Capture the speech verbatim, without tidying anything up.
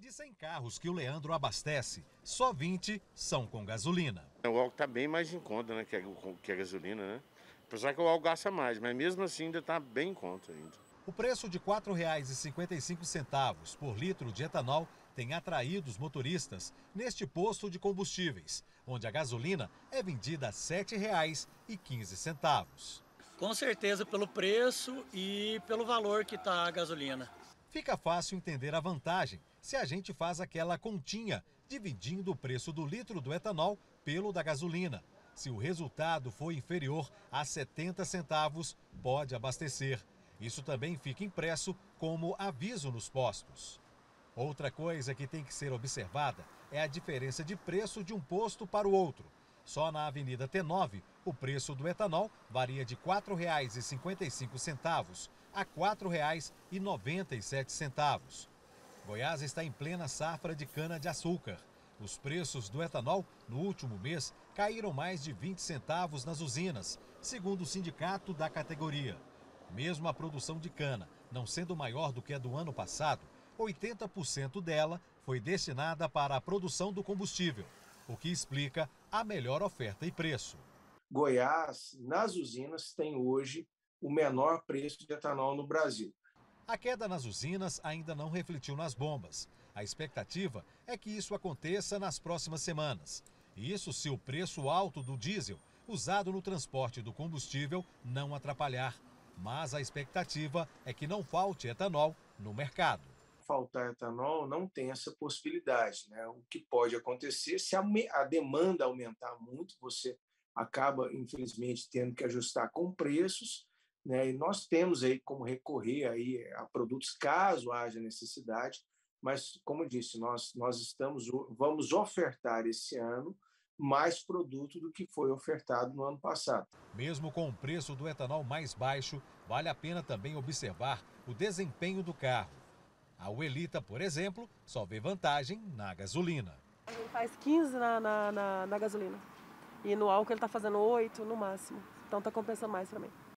De cem carros que o Leandro abastece, só vinte são com gasolina. O álcool está bem mais em conta, né, que a, que a gasolina, né? Apesar que o álcool gasta mais, mas mesmo assim ainda está bem em conta ainda. O preço de quatro reais e cinquenta e cinco centavos por litro de etanol tem atraído os motoristas neste posto de combustíveis, onde a gasolina é vendida a sete reais e quinze centavos. Com certeza pelo preço e pelo valor que está a gasolina. Fica fácil entender a vantagem se a gente faz aquela continha, dividindo o preço do litro do etanol pelo da gasolina. Se o resultado for inferior a setenta centavos, pode abastecer. Isso também fica impresso como aviso nos postos. Outra coisa que tem que ser observada é a diferença de preço de um posto para o outro. Só na Avenida T nove, o preço do etanol varia de quatro reais e cinquenta e cinco centavos a quatro reais e noventa e sete centavos. Goiás está em plena safra de cana-de-açúcar. Os preços do etanol no último mês caíram mais de vinte centavos nas usinas, segundo o sindicato da categoria. Mesmo a produção de cana não sendo maior do que a do ano passado, oitenta por cento dela foi destinada para a produção do combustível, o que explica a melhor oferta e preço. Goiás, nas usinas, tem hoje o menor preço de etanol no Brasil. A queda nas usinas ainda não refletiu nas bombas. A expectativa é que isso aconteça nas próximas semanas. Isso se o preço alto do diesel usado no transporte do combustível não atrapalhar. Mas a expectativa é que não falte etanol no mercado. Faltar etanol não tem essa possibilidade, né? O que pode acontecer, se a, a demanda aumentar muito, você acaba, infelizmente, tendo que ajustar com preços, né? E nós temos aí como recorrer aí a produtos caso haja necessidade, mas, como eu disse, nós, nós estamos, vamos ofertar esse ano mais produto do que foi ofertado no ano passado. Mesmo com o preço do etanol mais baixo, vale a pena também observar o desempenho do carro. A Uelita, por exemplo, só vê vantagem na gasolina. Ele faz quinze na, na, na, na gasolina e no álcool ele está fazendo oito no máximo, então está compensando mais para mim.